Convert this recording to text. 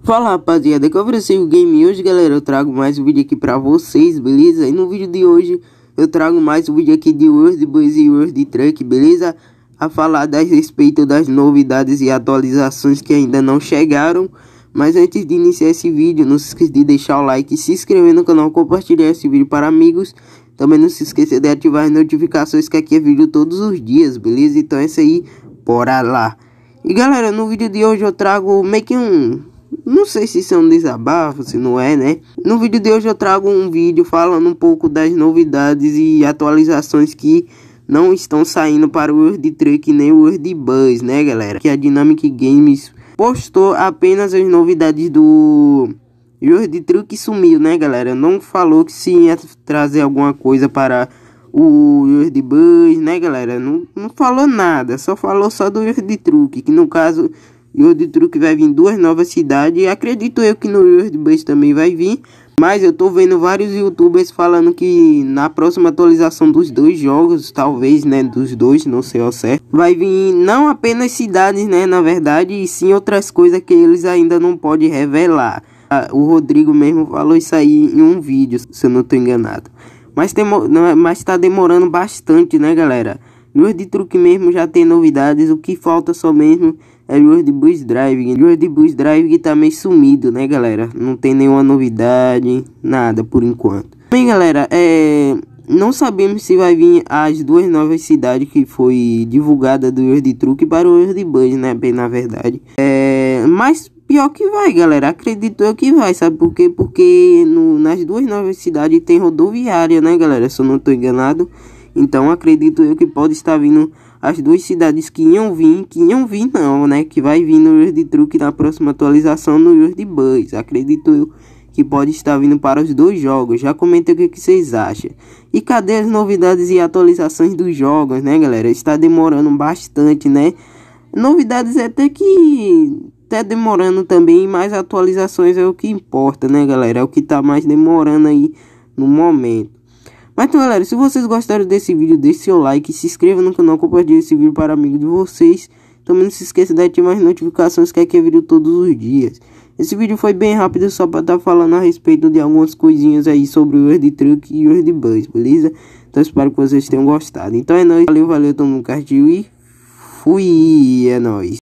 Fala rapaziada, que eu ofereci o game e hoje galera eu trago mais um vídeo aqui pra vocês, beleza? E no vídeo de hoje eu trago mais um vídeo aqui de World Bus e World Truck, beleza? A falar a respeito das novidades e atualizações que ainda não chegaram. Mas antes de iniciar esse vídeo, não se esqueça de deixar o like, se inscrever no canal, compartilhar esse vídeo para amigos. Também não se esqueça de ativar as notificações que aqui é vídeo todos os dias, beleza? Então é isso aí, bora lá! E galera, no vídeo de hoje eu trago meio que não sei se isso é um desabafo, se não é, né? No vídeo de hoje eu trago um vídeo falando um pouco das novidades e atualizações que não estão saindo para o World Truck nem o World Bus, né, galera? Que a Dynamic Games postou apenas as novidades do World Truck e sumiu, né, galera? Não falou que se ia trazer alguma coisa para o World Bus, né, galera? Não falou nada, só falou só do World Truck, que no caso World Truck vai vir duas novas cidades. Acredito eu que no World Bus também vai vir. Mas eu tô vendo vários youtubers falando que na próxima atualização dos dois jogos, talvez, né, dos dois, não sei ao certo, vai vir não apenas cidades, né, na verdade, e sim outras coisas que eles ainda não podem revelar. O Rodrigo mesmo falou isso aí em um vídeo, se eu não tô enganado. Mas tá demorando bastante, né, galera? O World Truck mesmo já tem novidades, o que falta só mesmo é o World Bus Driving. O World Bus Driving tá meio sumido, né, galera? Não tem nenhuma novidade, nada por enquanto. Bem, galera, não sabemos se vai vir as duas novas cidades que foi divulgada do World Truck para o World Bus, né, bem na verdade. Mas pior que vai, galera, acredito eu que vai, sabe por quê? Porque nas duas novas cidades tem rodoviária, né, galera, se eu não tô enganado. Então acredito eu que pode estar vindo as duas cidades que iam vir não, né? Que vai vir no World Truck na próxima atualização no World Bus. Acredito eu que pode estar vindo para os dois jogos. Já comentei o que vocês acham. E cadê as novidades e atualizações dos jogos, né, galera? Está demorando bastante, né? Novidades até que tá demorando também, mas atualizações é o que importa, né, galera? É o que tá mais demorando aí no momento. Mas então, galera, se vocês gostaram desse vídeo, deixe seu like, se inscreva no canal, compartilhe esse vídeo para amigos de vocês. Também não se esqueça de ativar as notificações que aqui é vídeo todos os dias. Esse vídeo foi bem rápido, só para estar falando a respeito de algumas coisinhas aí sobre o World Truck e o World Bus, beleza? Então espero que vocês tenham gostado. Então é nóis, valeu, todo mundo, curtiu e fui, é nóis.